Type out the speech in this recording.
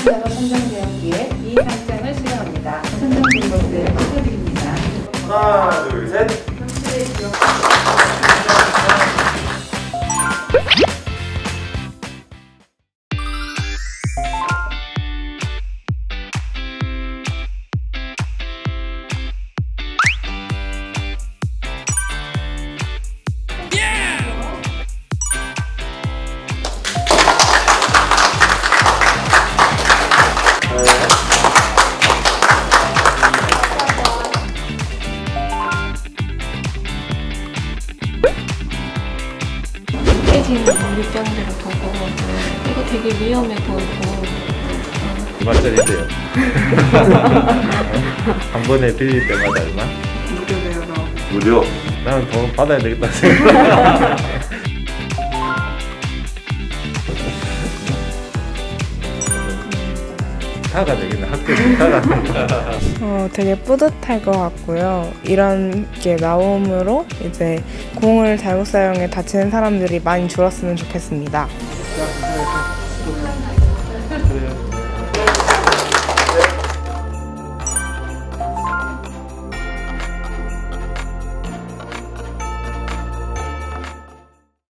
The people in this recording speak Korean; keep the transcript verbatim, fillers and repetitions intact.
우수자가 선정되었기에 이 상장을 수여합니다. 선정된 것을 축하드립니다. 하나, 둘, 셋. 깨진 물병들을 보고 이거 되게 위험해 보이고 얼마짜리인데요? 한 번에 빌릴 때마다 얼마? 무료래요. 무료. 나는 돈 받아야 되겠다 생각. 타가 되겠네. 학교 타가. 어, 되게 뿌듯할 것 같고요. 이런 게 나옴으로 이제 공을 잘못 사용해 다치는 사람들이 많이 줄었으면 좋겠습니다. 그래요.